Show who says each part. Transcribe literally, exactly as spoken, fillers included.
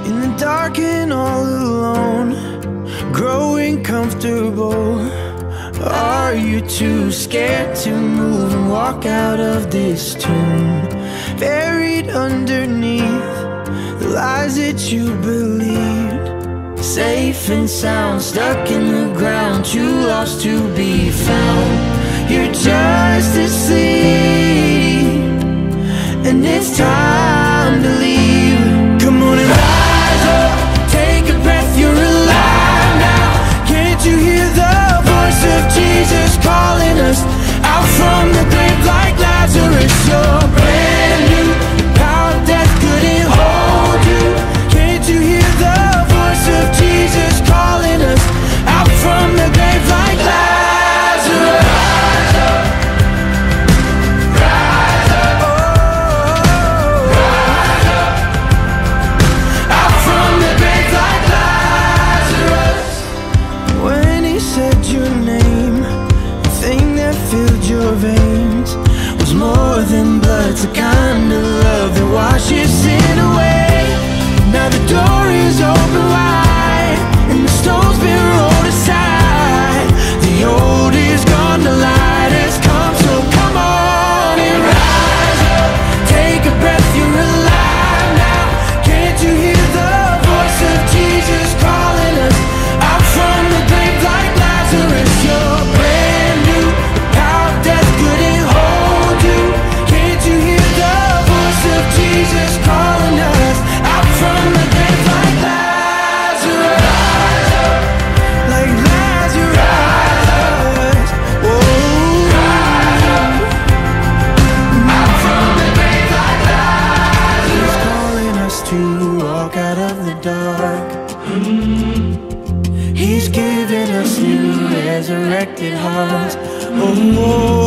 Speaker 1: In the dark and all alone, growing comfortable. Are you too scared to move and walk out of this tomb? Buried underneath the lies that you believed, safe and sound, stuck in the ground, too lost to be found. You're just asleep, and it's time to leave. Come on and rise up, take a breath, you're alive now. Can't you hear the voice of Jesus calling us out from the grave like Lazarus? You're brand new, the power of death couldn't hold you. Can't you hear the voice of Jesus calling us out from the grave like Lazarus? Rise up, rise up, oh, rise up, out from the grave like Lazarus. When he said your name, the thing that filled your veins was more than blood. It's the kind of love that washes sin away. Now the door is open wide, and the stone's been rolled aside. The old is gone, the light has come. So come on and rise up, take a breath, you're alive now. Can't you hear the voice of Jesus calling us out from the grave like Lazarus? You're brand new, the power of death couldn't hold you. Can't you hear the voice of Jesus calling us out from the grave like Lazarus? Rise up, like Lazarus. Whoa. Rise up, out from the grave like Lazarus. He's calling us to walk out of the dark. He's giving us new resurrected hearts. Oh, oh.